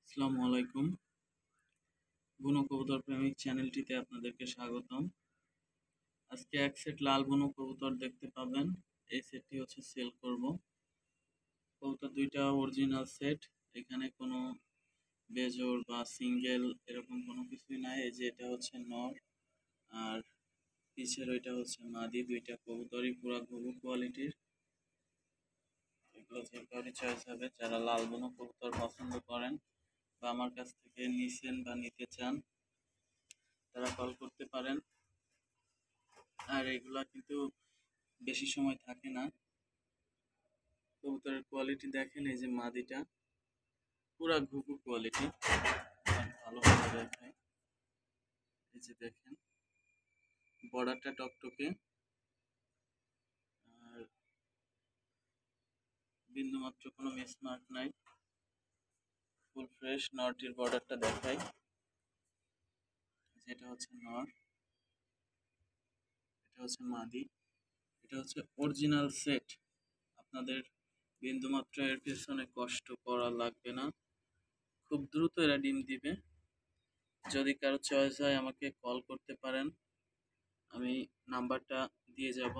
আসসালামু আলাইকুম। বুনো কবুতর প্রেমিক চ্যানেলটিতে আপনাদেরকে স্বাগতম। আজকে এক সেট লাল বুনো কবুতর দেখতে পাবেন। এই সেটটি হচ্ছে সেল করব। কবুতর দুইটা অরিজিনাল সেট। এখানে কোনো বেজোড় বা সিঙ্গেল এরকম কোনো কিছুই নাই। এই যে এটা হচ্ছে নর, আর পিছের ওইটা হচ্ছে মাদি। দুইটা কবুতরই পুরা ঘুঘু কোয়ালিটির। এগুলো যে কারোরই চয়েস হবে, যারা লাল বুনো কবুতর পছন্দ করেন বা আমার কাছ থেকে নিছেন বা নিতে চান, তারা কল করতে পারেন। আর এগুলা কিন্তু বেশি সময় থাকে না। কবুতরের কোয়ালিটি দেখেন, এই যে মাদিটা পুরা ঘুঘু কোয়ালিটি, ভালোভাবে দেখায়। এই যে দেখেন, বর্ডারটা টকটকে, আর বিন্দুমাত্র কোনো মিসমার্ক নাই, ফুল ফ্রেশ। নরটির বর্ডারটা দেখাই, যেটা হচ্ছে নর, এটা হচ্ছে মাদি। এটা হচ্ছে অরিজিনাল সেট। আপনাদের বিন্দুমাত্র এর পেছনে কষ্ট করা লাগবে না, খুব দ্রুত এরা ডিম দিবে। যদি কারো চয়েস হয় আমাকে কল করতে পারেন, আমি নাম্বারটা দিয়ে যাব।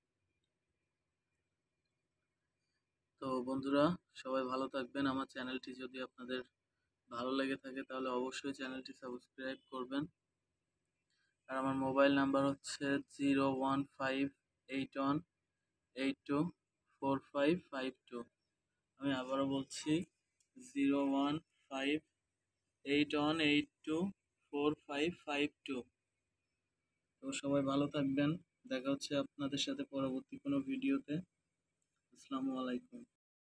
তো বন্ধুরা, সবাই ভালো থাকবেন। আমার চ্যানেলটি যদি আপনাদের ভালো লেগে থাকে তাহলে অবশ্যই চ্যানেলটি সাবস্ক্রাইব করবেন। আর আমার মোবাইল নাম্বার হচ্ছে 01581824552। আমি আবারও বলছি, 01581824552। তো সবাই ভালো থাকবেন। দেখা হচ্ছে আপনাদের সাথে পরবর্তী কোনো ভিডিওতে। আসসালামু আলাইকুম।